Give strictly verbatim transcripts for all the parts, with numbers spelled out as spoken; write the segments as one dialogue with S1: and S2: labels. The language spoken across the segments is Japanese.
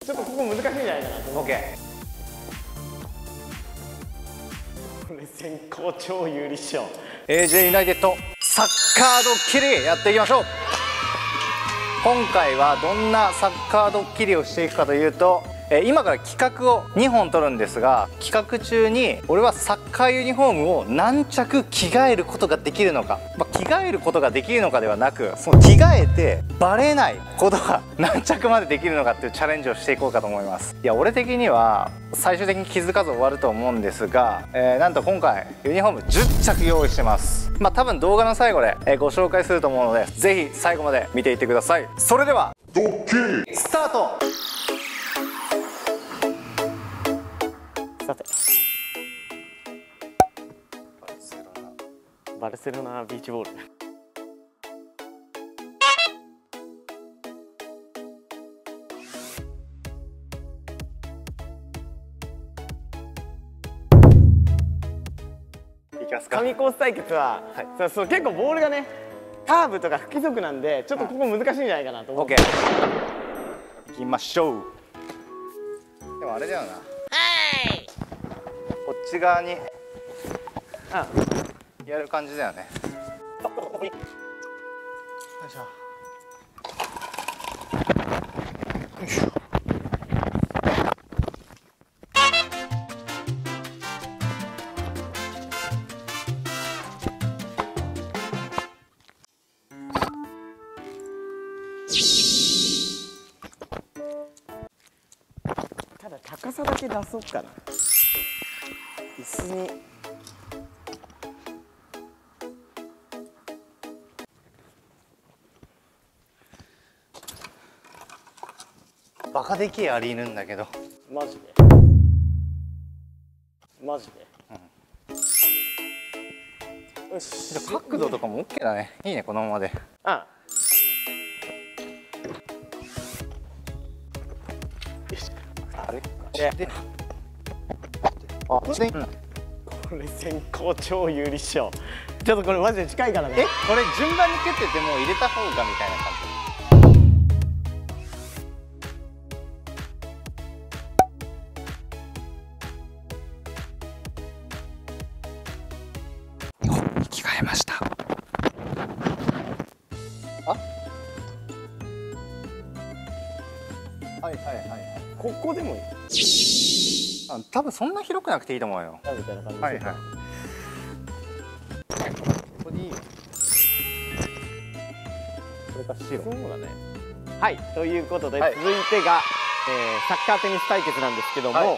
S1: ちょっとここ難しいんじゃないかなと思う。
S2: OK。
S1: これ先行超有利っしょ。
S2: エージェー ユナイテッドサッカードッキリやっていきましょう。今回はどんなサッカードッキリをしていくかというと、今から企画をにほん取るんですが、企画中に俺はサッカーユニフォームを何着着替えることができるのか、まあ、着替えることができるのかではなく、その着替えてバレないことが何着までできるのかっていうチャレンジをしていこうかと思います。いや俺的には最終的に気づかず終わると思うんですが、えー、なんと今回ユニフォームじゅっちゃく用意してます。まあ多分動画の最後でご紹介すると思うので、ぜひ最後まで見ていってください。それではドッキリスタート。
S1: さて、バルセロナビーチボール。
S2: いきますか。
S1: 神コース対決は、はい、そうそう結構ボールがねカーブとか不規則なんで、ちょっとここ難しいんじゃないかなと思う。
S2: OK、 いきましょう。でもあれだよな、こっち側にやる感じだよね。よいしょよいしょ。
S1: ただ高さだけ出そうかな。椅子に
S2: バカでけえアリいるんだけど。
S1: マジでマジで、うん、よし。
S2: 角度とかも OK だね。いいねこのままで。
S1: あ
S2: あれ
S1: で、
S2: あこっちで、うん、
S1: これ先行超有利っしょ。ちょっとこれマジで近いからね。
S2: えこれ順番に蹴ってても入れた方がみたいな感じ。着替えました。あはいはいはいはい。
S1: ここでもいい。
S2: あ多分そんな広くなくていいと思うよ。
S1: みたいな感じで。
S2: はいはい。ここでいいよ。これか白。
S1: そうだね。はい、ということで、
S2: はい、
S1: 続いてが、えー、サッカーテニス対決なんですけども、はい、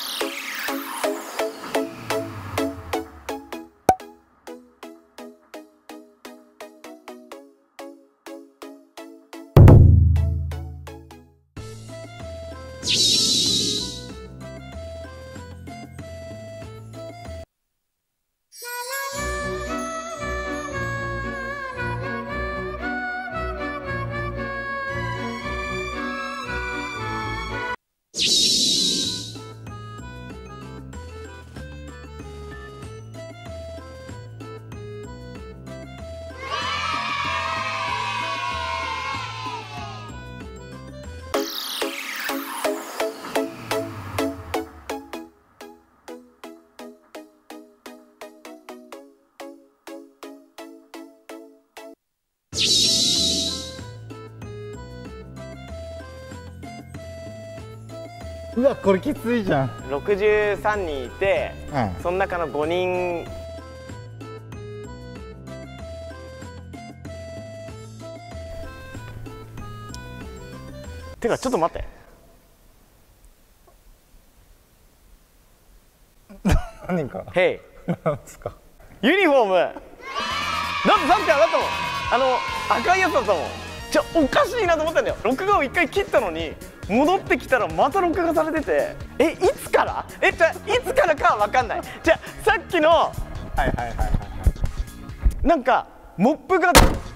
S2: うわこれきついじゃん。
S1: ろくじゅうさんにんいて、うん、その中のごにんてかちょっと待って
S2: 何か
S1: へい
S2: なんですか
S1: ユニフォームだってさっきあなたもあの赤いやつだったもん。じゃおかしいなと思ったんだよ。録画をいっかい切ったのに戻ってきたらまた録画されてて、えいつからえじゃいつからかは分かんない。じゃさっきのはいはいはいはいなんかモップが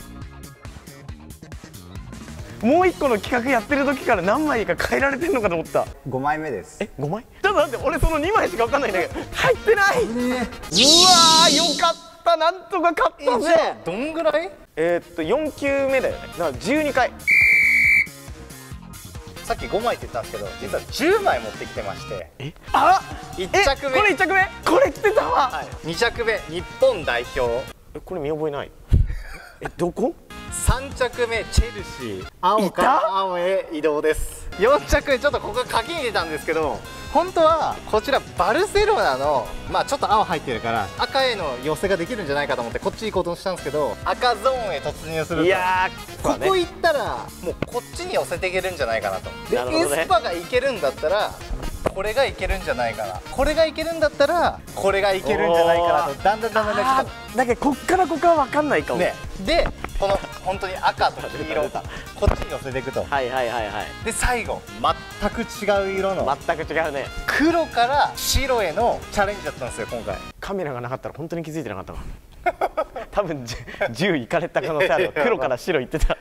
S1: もう一個の企画やってる時から何枚か変えられてんのかと思った。
S2: ごまいめです。
S1: えごまいちょっと待って、俺そのにまいしか分かんないんだけど入ってない、えー、うわーよかった、なんとか勝ったぜ。
S2: どんぐらい？
S1: えー、っとよん球目だよね。だからじゅうにかい。
S2: さっきごまいって言ったんですけど、実はじゅうまい持ってきてまして、
S1: えあ
S2: いっちゃくめ、
S1: これいっちゃくめ、これ着てたわ、
S2: はい、にちゃくめ日本代表、
S1: えこれ見覚えない？えどこ？
S2: さんちゃくめチェルシー、青から青へ移動です。よんちゃくめちょっとここ鍵に入れたんですけど、本当はこちらバルセロナの、まあちょっと青入ってるから赤への寄せができるんじゃないかと思ってこっち行こうとしたんですけど、赤ゾーンへ突入すると、
S1: いやー
S2: ここ行ったらもうこっちに寄せていけるんじゃないかなと。で
S1: なるほどね、
S2: エスパがいけるんだったらこれがいけるんじゃないかな、これがいけるんだったらこれがいけるんじゃないかなと、だんだんだんだんだん
S1: だけどこっからここは分かんないかも
S2: ね。でこの本当に赤と黄色こっちに寄せていくと、
S1: はいはいはいはい、
S2: で最後全く違う色の
S1: 全く違うね。
S2: 黒から白へのチャレンジだったんですよ今回。
S1: カメラがなかったら本当に気づいてなかったわ多分じゅういかれた可能性あるよ。黒から白いってた